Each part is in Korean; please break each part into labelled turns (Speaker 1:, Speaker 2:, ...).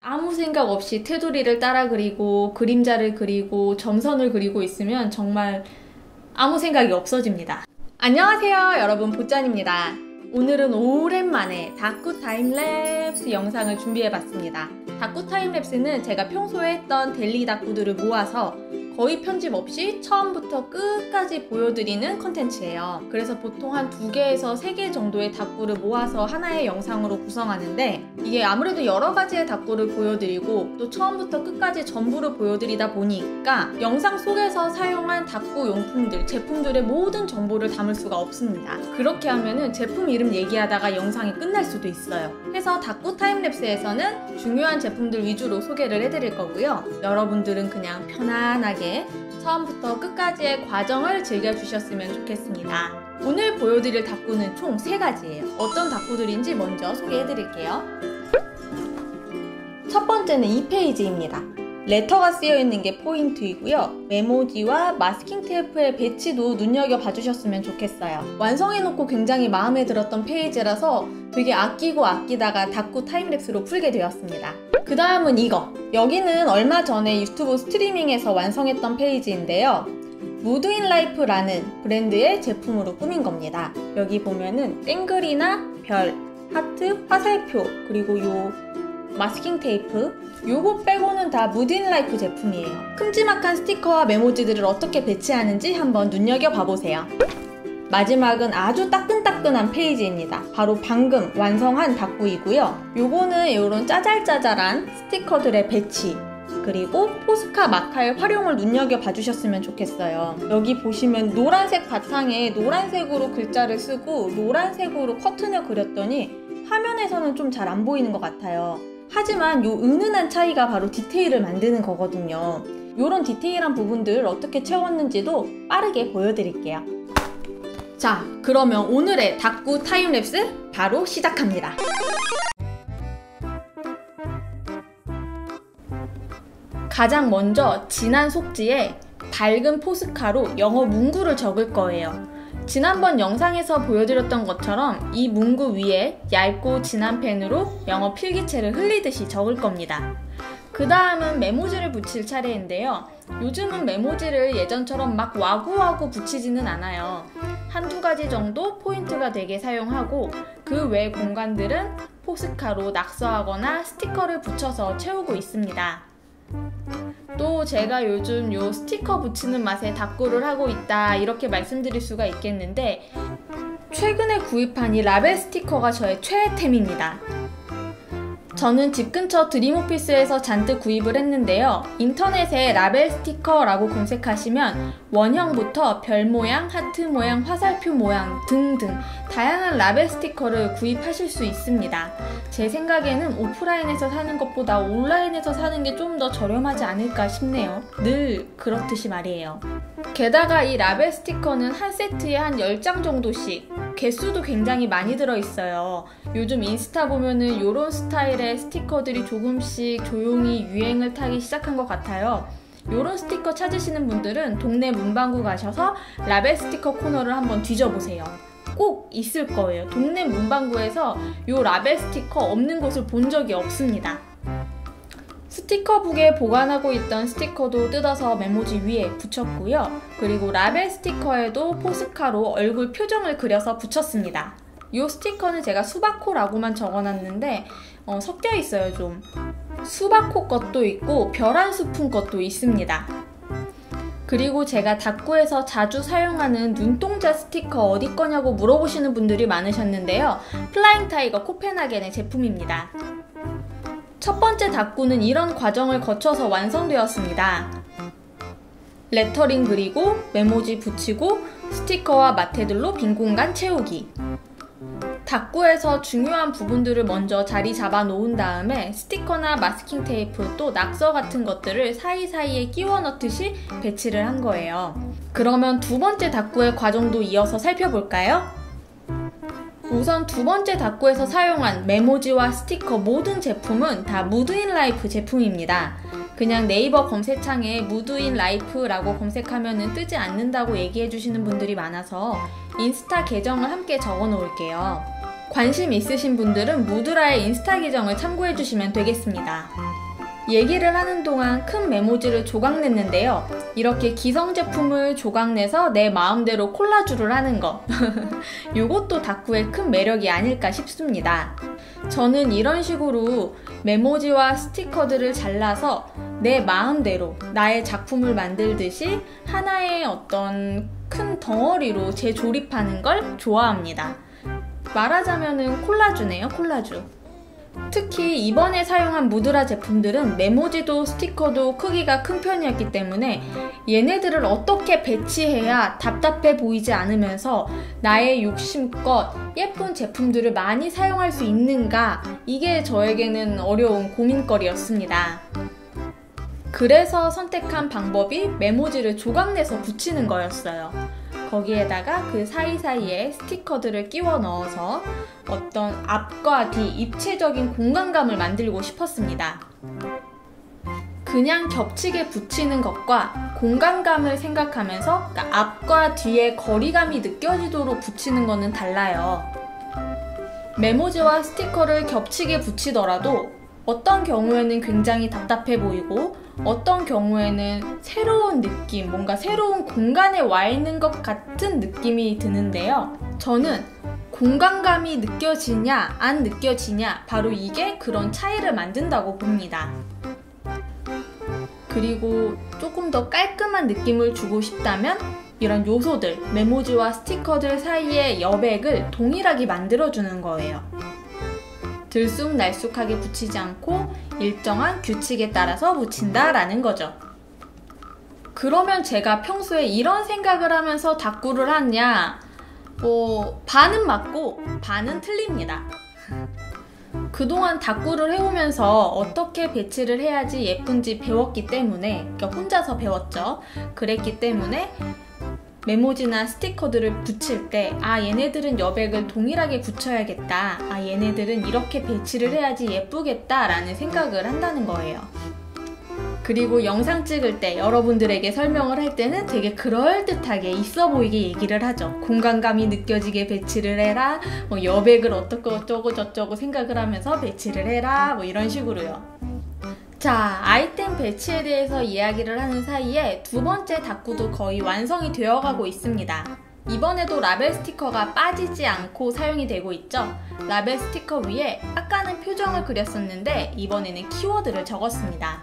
Speaker 1: 아무 생각 없이 테두리를 따라 그리고 그림자를 그리고 점선을 그리고 있으면 정말 아무 생각이 없어집니다. 안녕하세요, 여러분. 보짠입니다. 오늘은 오랜만에 다꾸 타임랩스 영상을 준비해봤습니다. 다꾸 타임랩스는 제가 평소에 했던 데일리 다꾸들을 모아서 거의 편집 없이 처음부터 끝까지 보여드리는 컨텐츠예요. 그래서 보통 한 2개에서 3개 정도의 다꾸를 모아서 하나의 영상으로 구성하는데, 이게 아무래도 여러 가지의 다꾸를 보여드리고 또 처음부터 끝까지 전부를 보여드리다 보니까 영상 속에서 사용한 다꾸 용품들, 제품들의 모든 정보를 담을 수가 없습니다. 그렇게 하면은 제품 이름 얘기하다가 영상이 끝날 수도 있어요. 그래서 다꾸 타임랩스에서는 중요한 제품들 위주로 소개를 해드릴 거고요. 여러분들은 그냥 편안하게 처음부터 끝까지의 과정을 즐겨주셨으면 좋겠습니다. 오늘 보여드릴 다꾸는 총 3가지예요. 어떤 다꾸들인지 먼저 소개해드릴게요. 첫 번째는 이 페이지입니다. 레터가 쓰여있는 게 포인트이고요. 메모지와 마스킹 테이프의 배치도 눈여겨봐 주셨으면 좋겠어요. 완성해놓고 굉장히 마음에 들었던 페이지라서 되게 아끼고 아끼다가 다꾸 타임랩스로 풀게 되었습니다. 그 다음은 이거. 여기는 얼마 전에 유튜브 스트리밍에서 완성했던 페이지인데요. 무드인 라이프라는 브랜드의 제품으로 꾸민 겁니다. 여기 보면은 땡글이나 별, 하트, 화살표, 그리고 요 마스킹 테이프, 요거 빼고는 다 무드인 라이프 제품이에요. 큼지막한 스티커와 메모지들을 어떻게 배치하는지 한번 눈여겨봐보세요. 마지막은 아주 따끈따끈한 페이지입니다. 바로 방금 완성한 다꾸이고요. 요거는 요런 짜잘짜잘한 스티커들의 배치, 그리고 포스카 마카의 활용을 눈여겨봐 주셨으면 좋겠어요. 여기 보시면 노란색 바탕에 노란색으로 글자를 쓰고 노란색으로 커튼을 그렸더니 화면에서는 좀 잘 안 보이는 것 같아요. 하지만 요 은은한 차이가 바로 디테일을 만드는 거거든요. 요런 디테일한 부분들을 어떻게 채웠는지도 빠르게 보여드릴게요. 자, 그러면 오늘의 다꾸 타임랩스 바로 시작합니다. 가장 먼저 진한 속지에 밝은 포스카로 영어 문구를 적을 거예요. 지난번 영상에서 보여드렸던 것처럼 이 문구 위에 얇고 진한 펜으로 영어 필기체를 흘리듯이 적을 겁니다. 그 다음은 메모지를 붙일 차례인데요. 요즘은 메모지를 예전처럼 막 와구와구 붙이지는 않아요. 한두 가지 정도 포인트가 되게 사용하고 그 외 공간들은 포스카로 낙서하거나 스티커를 붙여서 채우고 있습니다. 또 제가 요즘 요 스티커 붙이는 맛에 다꾸를 하고 있다 이렇게 말씀드릴 수가 있겠는데, 최근에 구입한 이 라벨 스티커가 저의 최애템입니다. 저는 집 근처 드림오피스에서 잔뜩 구입을 했는데요. 인터넷에 라벨 스티커라고 검색하시면 원형부터 별 모양, 하트 모양, 화살표 모양 등등 다양한 라벨 스티커를 구입하실 수 있습니다. 제 생각에는 오프라인에서 사는 것보다 온라인에서 사는 게 좀 더 저렴하지 않을까 싶네요. 늘 그렇듯이 말이에요. 게다가 이 라벨 스티커는 한 세트에 한 10장 정도씩, 개수도 굉장히 많이 들어있어요. 요즘 인스타 보면은 요런 스타일의 스티커들이 조금씩 조용히 유행을 타기 시작한 것 같아요. 요런 스티커 찾으시는 분들은 동네 문방구 가셔서 라벨 스티커 코너를 한번 뒤져보세요. 꼭 있을 거예요. 동네 문방구에서 요 라벨 스티커 없는 곳을 본 적이 없습니다. 스티커북에 보관하고 있던 스티커도 뜯어서 메모지 위에 붙였고요. 그리고 라벨 스티커에도 포스카로 얼굴 표정을 그려서 붙였습니다. 이 스티커는 제가 수박코라고만 적어놨는데 섞여 있어요. 좀 수박코 것도 있고 별 한 스푼 것도 있습니다. 그리고 제가 다꾸에서 자주 사용하는 눈동자 스티커 어디 거냐고 물어보시는 분들이 많으셨는데요. 플라잉 타이거 코펜하겐의 제품입니다. 첫 번째 다꾸는 이런 과정을 거쳐서 완성되었습니다. 레터링 그리고 메모지 붙이고 스티커와 마테들로 빈 공간 채우기. 다꾸에서 중요한 부분들을 먼저 자리 잡아 놓은 다음에 스티커나 마스킹 테이프 또 낙서 같은 것들을 사이사이에 끼워 넣듯이 배치를 한 거예요. 그러면 두 번째 다꾸의 과정도 이어서 살펴볼까요? 우선 두 번째 다꾸에서 사용한 메모지와 스티커 모든 제품은 다 무드인 라이프 제품입니다. 그냥 네이버 검색창에 무드인 라이프라고 검색하면 뜨지 않는다고 얘기해 주시는 분들이 많아서 인스타 계정을 함께 적어 놓을게요. 관심 있으신 분들은 무드라의 인스타 계정을 참고해 주시면 되겠습니다. 얘기를 하는 동안 큰 메모지를 조각냈는데요. 이렇게 기성 제품을 조각내서 내 마음대로 콜라주를 하는 거. 이것도 다꾸의 큰 매력이 아닐까 싶습니다. 저는 이런 식으로 메모지와 스티커들을 잘라서 내 마음대로 나의 작품을 만들듯이 하나의 어떤 큰 덩어리로 재조립하는 걸 좋아합니다. 말하자면은 콜라주네요, 콜라주. 특히 이번에 사용한 무드라 제품들은 메모지도 스티커도 크기가 큰 편이었기 때문에 얘네들을 어떻게 배치해야 답답해 보이지 않으면서 나의 욕심껏 예쁜 제품들을 많이 사용할 수 있는가, 이게 저에게는 어려운 고민거리였습니다. 그래서 선택한 방법이 메모지를 조각내서 붙이는 거였어요. 거기에다가 그 사이사이에 스티커들을 끼워 넣어서 어떤 앞과 뒤 입체적인 공간감을 만들고 싶었습니다. 그냥 겹치게 붙이는 것과 공간감을 생각하면서 앞과 뒤의 거리감이 느껴지도록 붙이는 것은 달라요. 메모지와 스티커를 겹치게 붙이더라도 어떤 경우에는 굉장히 답답해 보이고 어떤 경우에는 새로운 느낌, 뭔가 새로운 공간에 와 있는 것 같은 느낌이 드는데요. 저는 공간감이 느껴지냐 안 느껴지냐, 바로 이게 그런 차이를 만든다고 봅니다. 그리고 조금 더 깔끔한 느낌을 주고 싶다면 이런 요소들, 메모지와 스티커들 사이의 여백을 동일하게 만들어주는 거예요. 들쑥날쑥하게 붙이지 않고 일정한 규칙에 따라서 붙인다라는 거죠. 그러면 제가 평소에 이런 생각을 하면서 다꾸를 하냐? 반은 맞고 반은 틀립니다. 그동안 다꾸를 해오면서 어떻게 배치를 해야지 예쁜지 배웠기 때문에, 그러니까 혼자서 배웠죠. 그랬기 때문에 메모지나 스티커들을 붙일 때 얘네들은 여백을 동일하게 붙여야겠다, 얘네들은 이렇게 배치를 해야지 예쁘겠다 라는 생각을 한다는 거예요. 그리고 영상 찍을 때 여러분들에게 설명을 할 때는 되게 그럴듯하게 있어 보이게 얘기를 하죠. 공간감이 느껴지게 배치를 해라, 여백을 어쩌고 저쩌고 생각을 하면서 배치를 해라, 이런 식으로요. 자, 아이템 배치에 대해서 이야기를 하는 사이에 두 번째 다꾸도 거의 완성이 되어가고 있습니다. 이번에도 라벨 스티커가 빠지지 않고 사용이 되고 있죠. 라벨 스티커 위에 아까는 표정을 그렸었는데 이번에는 키워드를 적었습니다.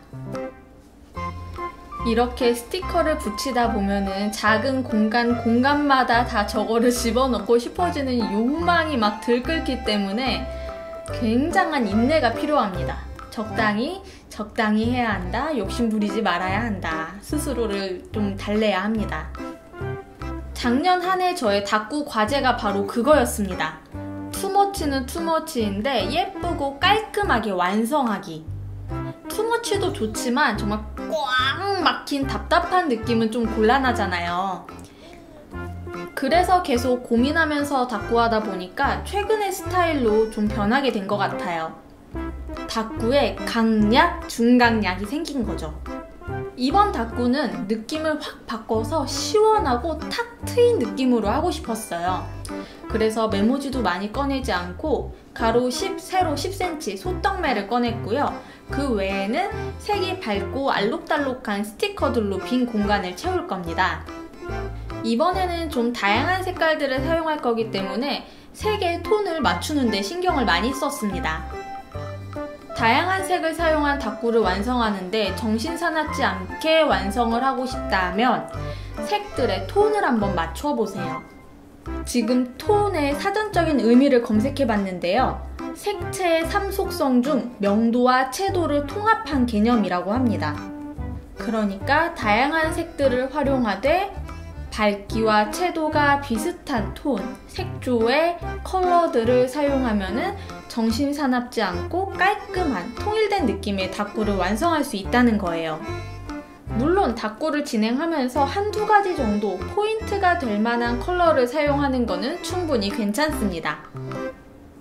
Speaker 1: 이렇게 스티커를 붙이다 보면은 작은 공간마다 다 저거를 집어넣고 싶어지는 욕망이 막 들끓기 때문에 굉장한 인내가 필요합니다. 적당히 해야 한다, 욕심 부리지 말아야 한다, 스스로를 좀 달래야 합니다. 작년 한 해 저의 다꾸 과제가 바로 그거였습니다. 투머치는 투머치인데 예쁘고 깔끔하게 완성하기. 투머치도 좋지만 정말 꽉 막힌 답답한 느낌은 좀 곤란하잖아요. 그래서 계속 고민하면서 다꾸하다 보니까 최근의 스타일로 좀 변하게 된 것 같아요. 다꾸에 강약, 중강약이 생긴 거죠. 이번 다꾸는 느낌을 확 바꿔서 시원하고 탁 트인 느낌으로 하고 싶었어요. 그래서 메모지도 많이 꺼내지 않고 가로 10, 세로 10cm 소떡매를 꺼냈고요. 그 외에는 색이 밝고 알록달록한 스티커들로 빈 공간을 채울 겁니다. 이번에는 좀 다양한 색깔들을 사용할 거기 때문에 색의 톤을 맞추는 데 신경을 많이 썼습니다. 다양한 색을 사용한 다꾸를 완성하는데 정신 사납지 않게 완성을 하고 싶다면 색들의 톤을 한번 맞춰보세요. 지금 톤의 사전적인 의미를 검색해 봤는데요. 색채의 3속성 중 명도와 채도를 통합한 개념이라고 합니다. 그러니까 다양한 색들을 활용하되 밝기와 채도가 비슷한 톤, 색조의 컬러들을 사용하면은 정신 사납지 않고 깔끔한 통일된 느낌의 다꾸를 완성할 수 있다는 거예요. 물론 다꾸를 진행하면서 한두 가지 정도 포인트가 될 만한 컬러를 사용하는 것은 충분히 괜찮습니다. 톤만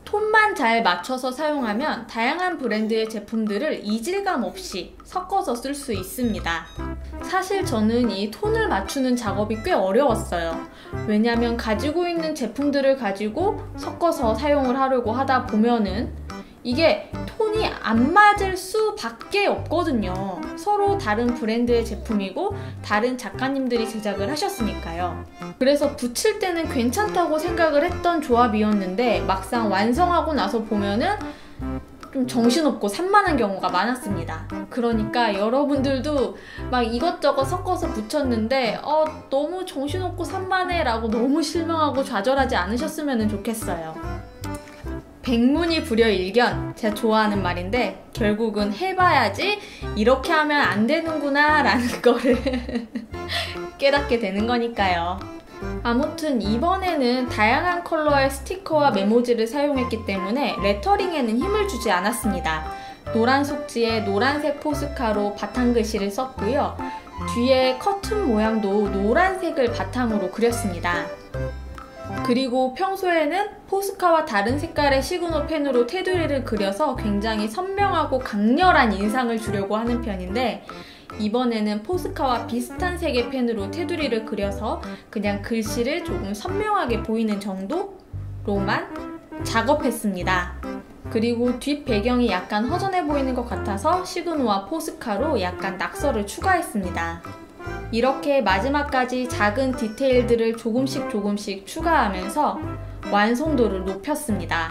Speaker 1: 톤만 잘 맞춰서 사용하면 다양한 브랜드의 제품들을 이질감 없이 섞어서 쓸 수 있습니다. 사실 저는 이 톤을 맞추는 작업이 꽤 어려웠어요. 왜냐면 가지고 있는 제품들을 가지고 섞어서 사용을 하려고 하다 보면은 이게 톤이 안 맞을 수밖에 없거든요. 서로 다른 브랜드의 제품이고 다른 작가님들이 제작을 하셨으니까요. 그래서 붙일 때는 괜찮다고 생각을 했던 조합이었는데 막상 완성하고 나서 보면은 좀 정신없고 산만한 경우가 많았습니다. 그러니까 여러분들도 막 이것저것 섞어서 붙였는데 너무 정신없고 산만해 라고 너무 실망하고 좌절하지 않으셨으면 좋겠어요. 백문이 불여일견, 제가 좋아하는 말인데 결국은 해봐야지 이렇게 하면 안 되는구나 라는 거를 깨닫게 되는 거니까요. 아무튼 이번에는 다양한 컬러의 스티커와 메모지를 사용했기 때문에 레터링에는 힘을 주지 않았습니다. 노란 속지에 노란색 포스카로 바탕글씨를 썼고요. 뒤에 커튼 모양도 노란색을 바탕으로 그렸습니다. 그리고 평소에는 포스카와 다른 색깔의 시그노 펜으로 테두리를 그려서 굉장히 선명하고 강렬한 인상을 주려고 하는 편인데 이번에는 포스카와 비슷한 색의 펜으로 테두리를 그려서 그냥 글씨를 조금 선명하게 보이는 정도로만 작업했습니다. 그리고 뒷 배경이 약간 허전해 보이는 것 같아서 시그노와 포스카로 약간 낙서를 추가했습니다. 이렇게 마지막까지 작은 디테일들을 조금씩 추가하면서 완성도를 높였습니다.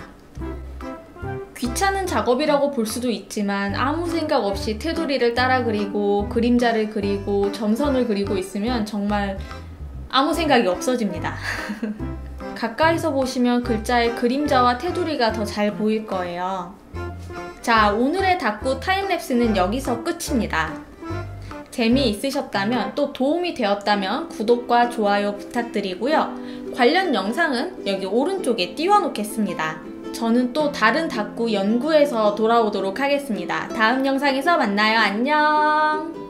Speaker 1: 귀찮은 작업이라고 볼 수도 있지만 아무 생각 없이 테두리를 따라 그리고 그림자를 그리고 점선을 그리고 있으면 정말 아무 생각이 없어집니다. 가까이서 보시면 글자의 그림자와 테두리가 더 잘 보일 거예요. 자, 오늘의 닦구 타임랩스는 여기서 끝입니다. 재미있으셨다면 또 도움이 되었다면 구독과 좋아요 부탁드리고요. 관련 영상은 여기 오른쪽에 띄워놓겠습니다. 저는 또 다른 닦구 연구에서 돌아오도록 하겠습니다. 다음 영상에서 만나요. 안녕!